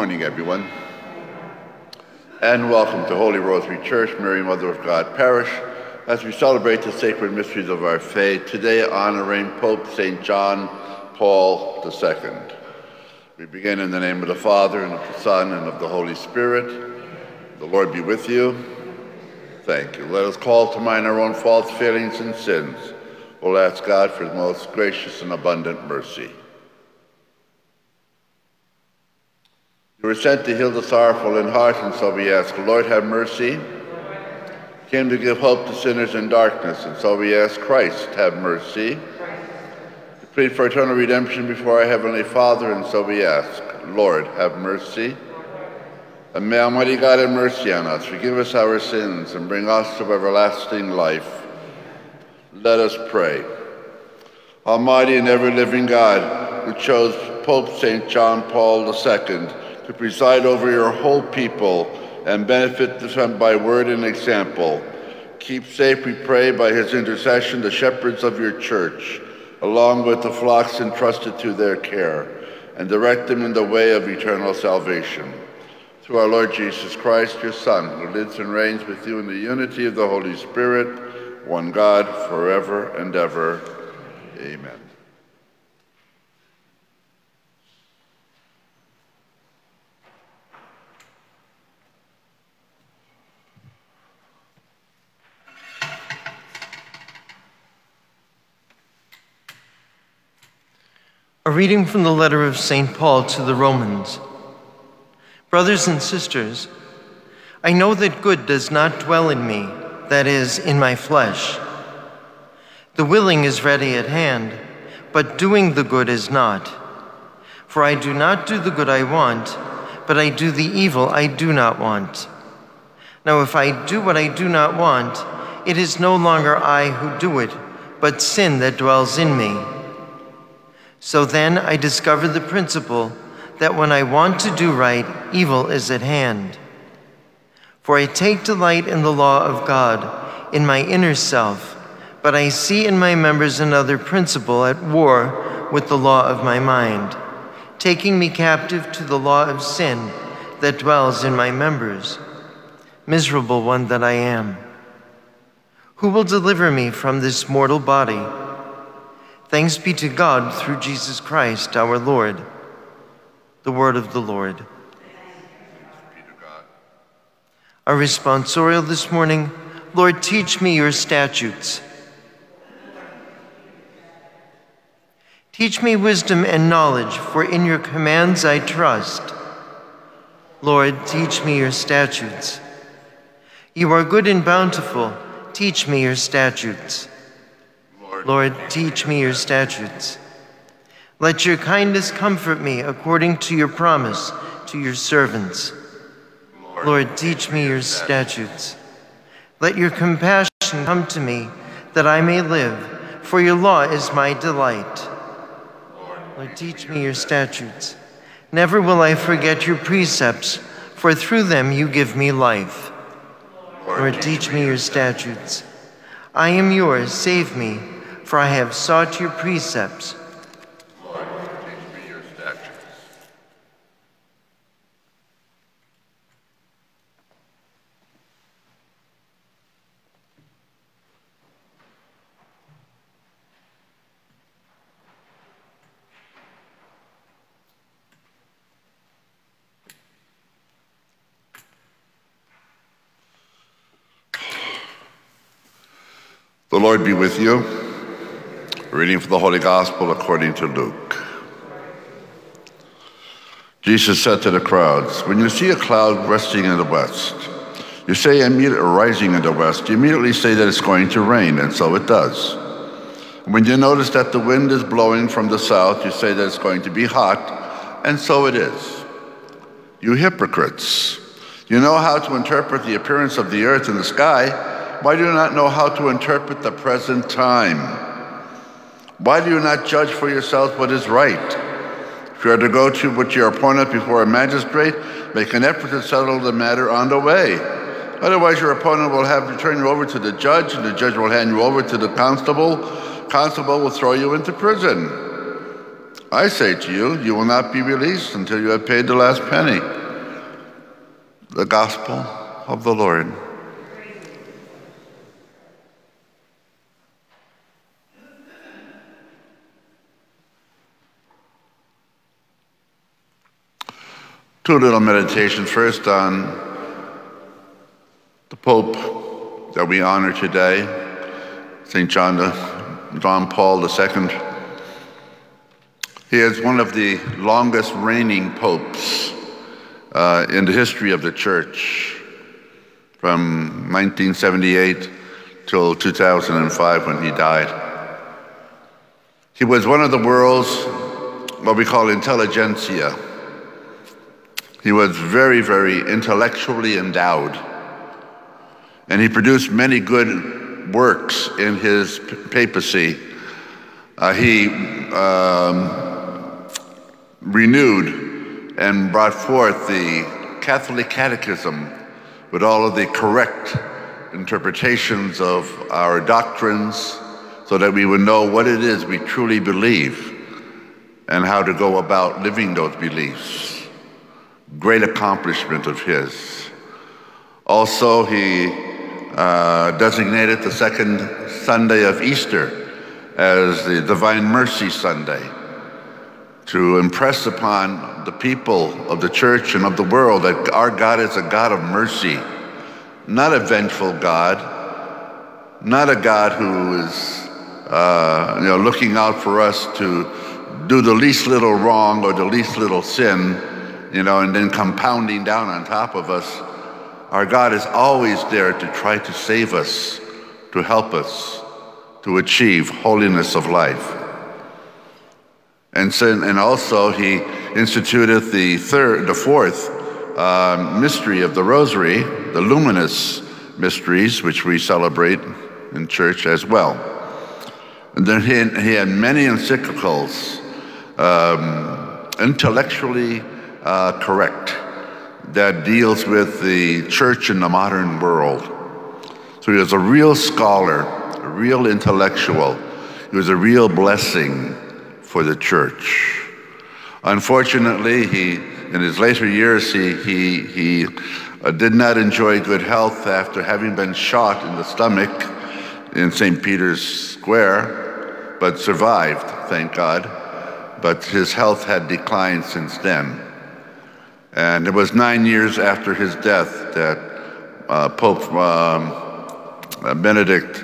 morning, everyone, and welcome to Holy Rosary Church, Mary, Mother of God Parish, as we celebrate the sacred mysteries of our faith, today honoring Pope St. John Paul II. We begin in the name of the Father, and of the Son, and of the Holy Spirit. The Lord be with you. Thank you. Let us call to mind our own faults, failings, and sins. We'll ask God for his most gracious and abundant mercy. You were sent to heal the sorrowful in heart, and so we ask, Lord, have mercy. Came to give hope to sinners in darkness, and so we ask, Christ, have mercy. We plead for eternal redemption before our Heavenly Father, and so we ask, Lord, have mercy. And may Almighty God have mercy on us, forgive us our sins, and bring us to everlasting life. Let us pray. Almighty and ever-living God, who chose Pope St. John Paul II to preside over your whole people and benefit them by word and example, keep safe, we pray, by his intercession, the shepherds of your church, along with the flocks entrusted to their care, and direct them in the way of eternal salvation. Through our Lord Jesus Christ, your Son, who lives and reigns with you in the unity of the Holy Spirit, one God, forever and ever. Amen. A reading from the letter of St. Paul to the Romans. Brothers and sisters, I know that good does not dwell in me, that is, in my flesh. The willing is ready at hand, but doing the good is not. For I do not do the good I want, but I do the evil I do not want. Now if I do what I do not want, it is no longer I who do it, but sin that dwells in me. So then I discover the principle that when I want to do right, evil is at hand. For I take delight in the law of God in my inner self, but I see in my members another principle at war with the law of my mind, taking me captive to the law of sin that dwells in my members. Miserable one that I am. Who will deliver me from this mortal body? Thanks be to God through Jesus Christ our Lord. The word of the Lord. Our responsorial this morning, Lord, teach me your statutes. Teach me wisdom and knowledge, for in your commands I trust. Lord, teach me your statutes. You are good and bountiful. Teach me your statutes. Lord, teach me your statutes. Let your kindness comfort me according to your promise to your servants. Lord, teach me your statutes. Let your compassion come to me that I may live, for your law is my delight. Lord, teach me your statutes. Never will I forget your precepts, for through them you give me life. Lord, teach me your statutes. I am yours, save me, for I have sought your precepts. Lord, teach me your statutes. The Lord be with you. Reading from the Holy Gospel according to Luke. Jesus said to the crowds, when you see a cloud resting in the west, you say rising in the west, you immediately say that it's going to rain, and so it does. And when you notice that the wind is blowing from the south, you say that it's going to be hot, and so it is. You hypocrites, you know how to interpret the appearance of the earth and the sky. Why do you not know how to interpret the present time? Why do you not judge for yourselves what is right? If you are to go to what your opponent before a magistrate, make an effort to settle the matter on the way. Otherwise, your opponent will have to turn you over to the judge, and the judge will hand you over to the constable. Constable will throw you into prison. I say to you, you will not be released until you have paid the last penny. The Gospel of the Lord. Two little meditations. First on the Pope that we honor today, St. John Paul II. He is one of the longest reigning popes in the history of the Church, from 1978 till 2005 when he died. He was one of the world's, what we call intelligentsia. He was very, very intellectually endowed, and he produced many good works in his papacy. He renewed and brought forth the Catholic Catechism with all of the correct interpretations of our doctrines so that we would know what it is we truly believe and how to go about living those beliefs. Great accomplishment of his. Also, he designated the second Sunday of Easter as the Divine Mercy Sunday to impress upon the people of the Church and of the world that our God is a God of mercy, not a vengeful God, not a God who is looking out for us to do the least little wrong or the least little sin, and then compounding down on top of us. Our God is always there to try to save us, to help us to achieve holiness of life. And also he instituted the fourth mystery of the Rosary, the luminous mysteries, which we celebrate in church as well. And then he had many encyclicals, intellectually correct, that deals with the church in the modern world. So he was a real scholar, a real intellectual. He was a real blessing for the church. Unfortunately, in his later years, he did not enjoy good health after having been shot in the stomach in St. Peter's Square, but survived, thank God. But his health had declined since then. And it was 9 years after his death that Pope Benedict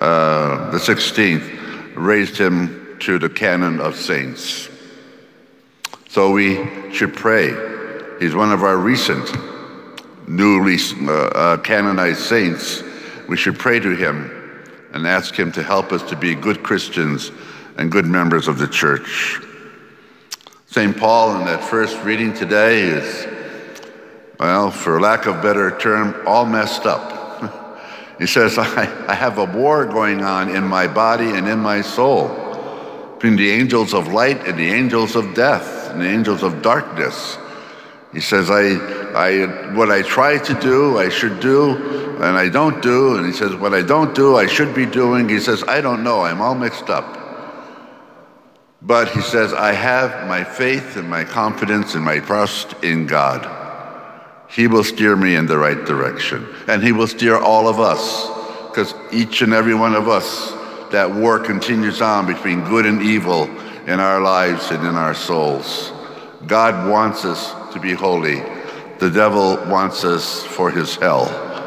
XVI raised him to the canon of saints. So we should pray. He's one of our recent, newly canonized saints. We should pray to him and ask him to help us to be good Christians and good members of the Church. St. Paul in that first reading today is, well, for lack of a better term, all messed up. He says, I have a war going on in my body and in my soul between the angels of light and the angels of death and the angels of darkness. He says, what I try to do, I should do, and I don't do. And he says, what I don't do, I should be doing. He says, I don't know, I'm all mixed up. But he says, I have my faith and my confidence and my trust in God. He will steer me in the right direction. And he will steer all of us, because each and every one of us, that war continues on between good and evil in our lives and in our souls. God wants us to be holy. The devil wants us for his hell.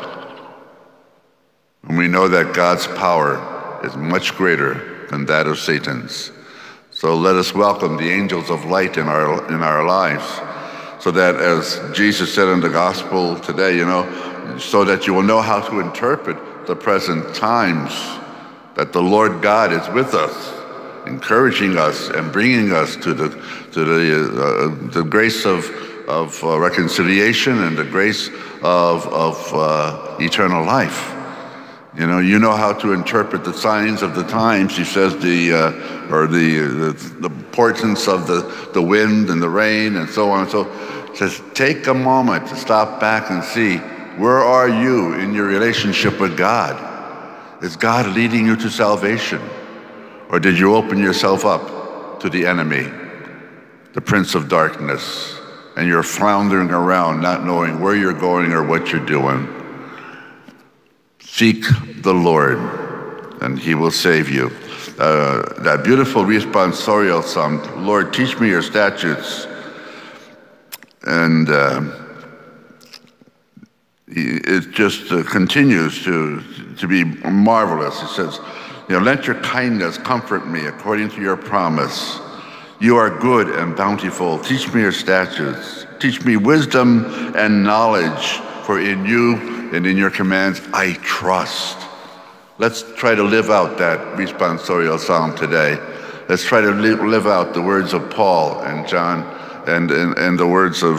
And we know that God's power is much greater than that of Satan's. So let us welcome the angels of light in our lives, so that, as Jesus said in the gospel today, so that you will know how to interpret the present times, that the Lord God is with us, encouraging us and bringing us to the grace of reconciliation and the grace of eternal life. You know how to interpret the signs of the times. He says the portents of the wind and the rain and so on. So he says, take a moment to stop back and see, where are you in your relationship with God? Is God leading you to salvation? Or did you open yourself up to the enemy the prince of darkness, and you're floundering around not knowing where you're going or what you're doing, seek the Lord, and he will save you. That beautiful responsorial psalm, Lord, teach me your statutes, and it just continues to be marvelous. It says, let your kindness comfort me according to your promise. You are good and bountiful. Teach me your statutes. Teach me wisdom and knowledge, for in you and in your commands I trust. Let's try to live out that responsorial psalm today. Let's try to live out the words of Paul and John and the words of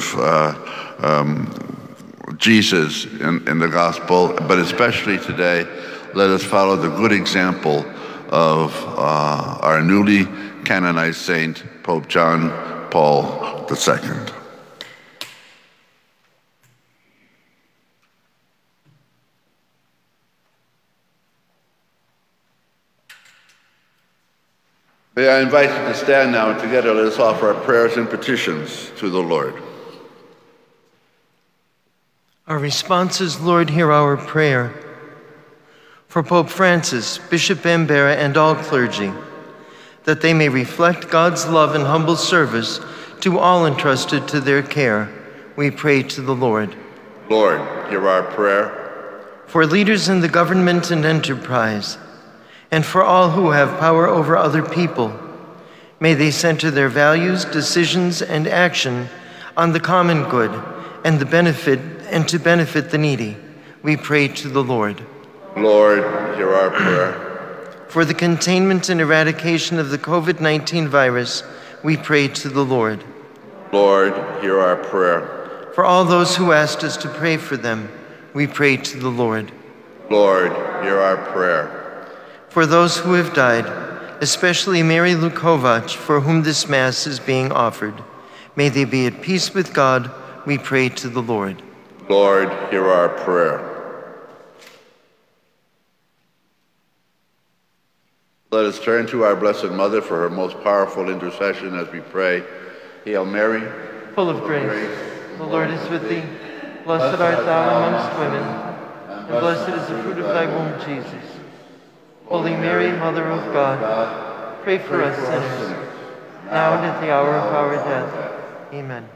Jesus in the gospel, but especially today, let us follow the good example of our newly canonized saint, Pope John Paul II. May I invite you to stand now, and together let us offer our prayers and petitions to the Lord. Our response is, Lord, hear our prayer. For Pope Francis, Bishop Bambera, and all clergy, that they may reflect God's love and humble service to all entrusted to their care, we pray to the Lord. Lord, hear our prayer. For leaders in the government and enterprise, and for all who have power over other people, may they center their values, decisions, and action on the common good and to benefit the needy. We pray to the Lord. Lord, hear our prayer. For the containment and eradication of the COVID-19 virus, we pray to the Lord. Lord, hear our prayer. For all those who asked us to pray for them, we pray to the Lord. Lord, hear our prayer. For those who have died, especially Mary Lukovac, for whom this Mass is being offered, may they be at peace with God, we pray to the Lord. Lord, hear our prayer. Let us turn to our Blessed Mother for her most powerful intercession as we pray. Hail Mary, full of grace, the Lord is with thee. Blessed art thou amongst women, and blessed is the fruit of thy womb, Jesus. Holy Mary, Mother of God, pray for us sinners, now and at the hour of our death. Amen.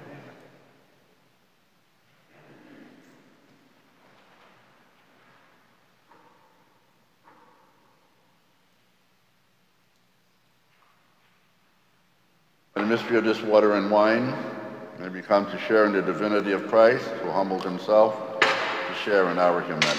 In the mystery of this water and wine, may we come to share in the divinity of Christ, who humbled himself to share in our humanity.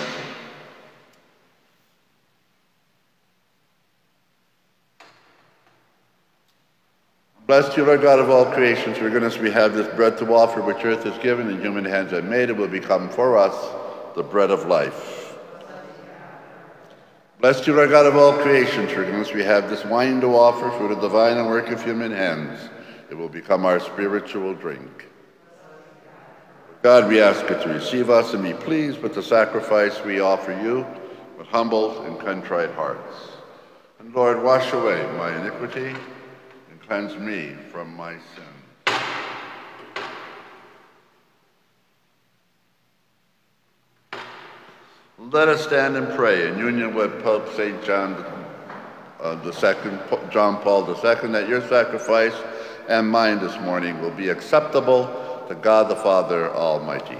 Blessed you, Lord God of all creation, through your goodness we have this bread to offer, which earth has given and human hands have made. It will become for us the bread of life. Blessed you, Lord God of all creation, through your goodness we have this wine to offer, fruit of the divine and work of human hands. It will become our spiritual drink. God, we ask you to receive us and be pleased with the sacrifice we offer you with humble and contrite hearts. And Lord, wash away my iniquity, cleanse me from my sin. Let us stand and pray in union with Pope St. John Paul II, that your sacrifice and mine this morning will be acceptable to God the Father Almighty.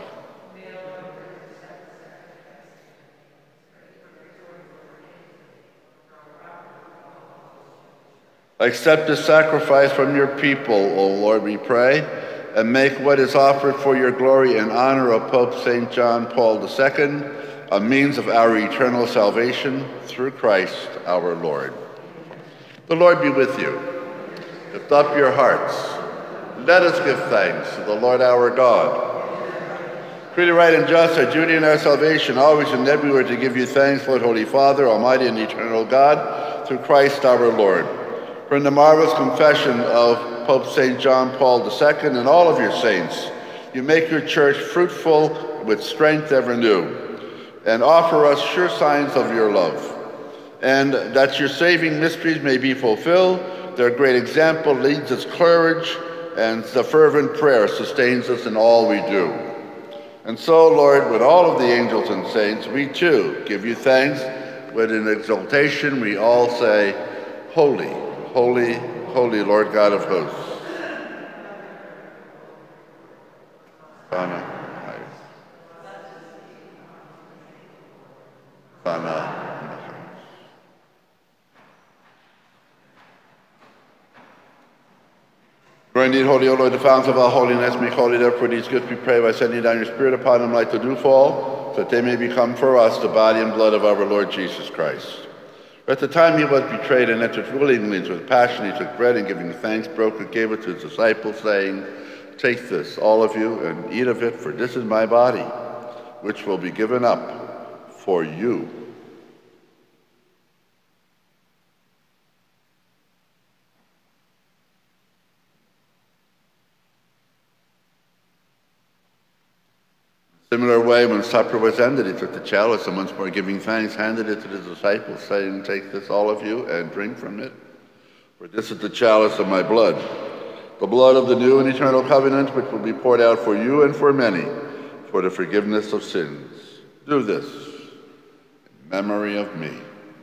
Accept this sacrifice from your people, O Lord, we pray, and make what is offered for your glory and honor of Pope St. John Paul II a means of our eternal salvation through Christ our Lord. The Lord be with you. Lift up your hearts. Let us give thanks to the Lord our God. Truly right and just, our duty and our salvation, always and everywhere to give you thanks, Lord, Holy Father, Almighty and eternal God, through Christ our Lord. For in the marvelous confession of Pope St. John Paul II and all of your saints, you make your church fruitful with strength ever new, and offer us sure signs of your love. And that your saving mysteries may be fulfilled, their great example leads its courage and the fervent prayer sustains us in all we do. And so, Lord, with all of the angels and saints, we too give you thanks. With an exultation, we all say, Holy, holy, holy Lord God of hosts. Sana. You are indeed holy, O Lord, the fount of all holiness. Make holy, therefore, these gifts, we pray, by sending down your Spirit upon them like the dewfall, so that they may become for us the body and blood of our Lord Jesus Christ. At the time he was betrayed and entered willingly into his passion, he took bread and giving thanks, broke it, gave it to his disciples, saying, Take this, all of you, and eat of it, for this is my body, which will be given up for you. Similar way, when supper was ended, he took the chalice and once more giving thanks, handed it to the disciples, saying, Take this, all of you, and drink from it. For this is the chalice of my blood, the blood of the new and eternal covenant, which will be poured out for you and for many, for the forgiveness of sins. Do this in memory of me.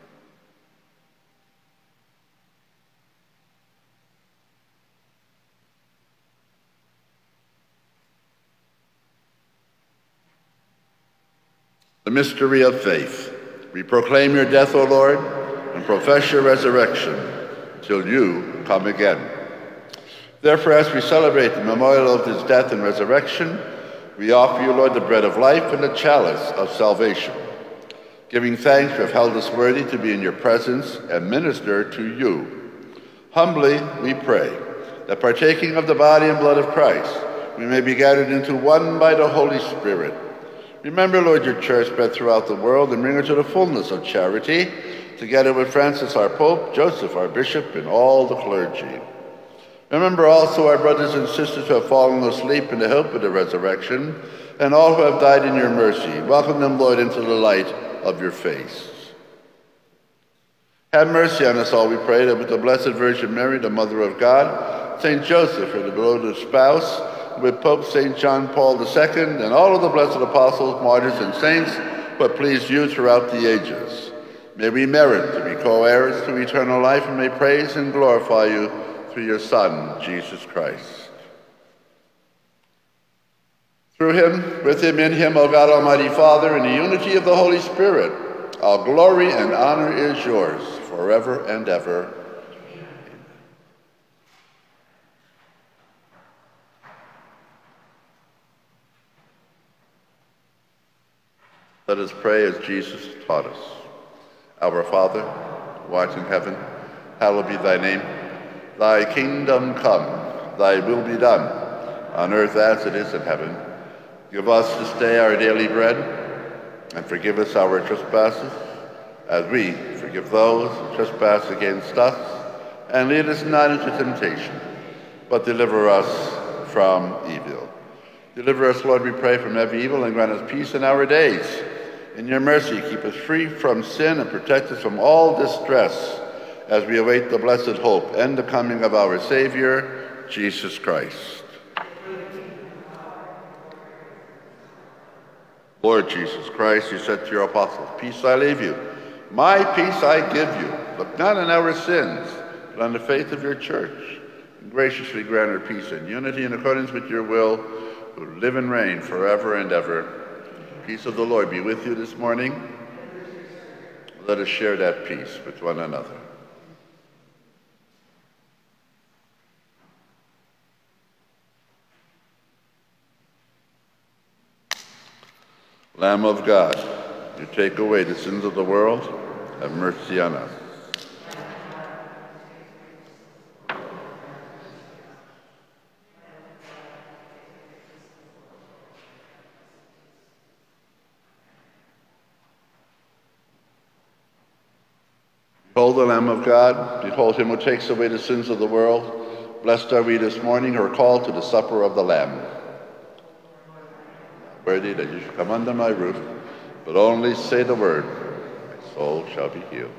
The mystery of faith. We proclaim your death, O Lord, and profess your resurrection till you come again. Therefore, as we celebrate the memorial of his death and resurrection, we offer you, Lord, the bread of life and the chalice of salvation. Giving thanks, you have held us worthy to be in your presence and minister to you. Humbly, we pray that partaking of the body and blood of Christ, we may be gathered into one by the Holy Spirit. Remember, Lord, your church spread throughout the world and bring her to the fullness of charity, together with Francis, our Pope, Joseph, our Bishop, and all the clergy. Remember also our brothers and sisters who have fallen asleep in the hope of the resurrection, and all who have died in your mercy. Welcome them, Lord, into the light of your face. Have mercy on us all, we pray, that with the Blessed Virgin Mary, the Mother of God, St. Joseph, her devoted spouse, with Pope St. John Paul II, and all of the blessed apostles, martyrs, and saints who have pleased you throughout the ages. May we merit to be co-heirs to eternal life, and may praise and glorify you through your Son, Jesus Christ. Through him, with him, in him, O God, Almighty Father, in the unity of the Holy Spirit, all glory and honor is yours forever and ever. Let us pray as Jesus taught us. Our Father, who art in heaven, hallowed be thy name. Thy kingdom come, thy will be done, on earth as it is in heaven. Give us this day our daily bread, and forgive us our trespasses, as we forgive those who trespass against us. And lead us not into temptation, but deliver us from evil. Deliver us, Lord, we pray, from every evil, and grant us peace in our days. In your mercy, keep us free from sin and protect us from all distress as we await the blessed hope and the coming of our Savior, Jesus Christ. Lord Jesus Christ, you said to your apostles, Peace I leave you, my peace I give you. Look not on our sins, but on the faith of your church, and graciously grant her peace and unity in accordance with your will, who live and reign forever and ever. Peace of the Lord be with you this morning. Let us share that peace with one another. Lamb of God, you take away the sins of the world, have mercy on us. Behold the Lamb of God, behold him who takes away the sins of the world. Blessed are we this morning who are called to the supper of the Lamb. Worthy that you should come under my roof, but only say the word, my soul shall be healed.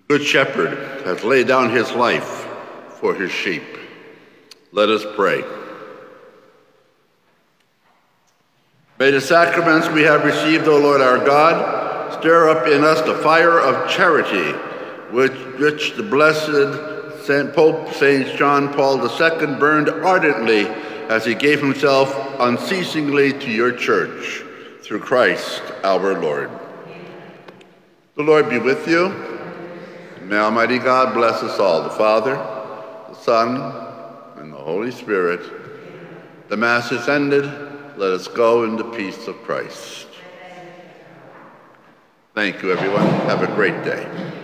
Good Shepherd has laid down his life for his sheep. Let us pray. May the sacraments we have received, O Lord our God, stir up in us the fire of charity, which the blessed Pope St. John Paul II burned ardently as he gave himself unceasingly to your church, through Christ our Lord. The Lord be with you. May Almighty God bless us all, the Father, the Son, and the Holy Spirit. The Mass is ended. Let us go in the peace of Christ. Thank you, everyone. Have a great day.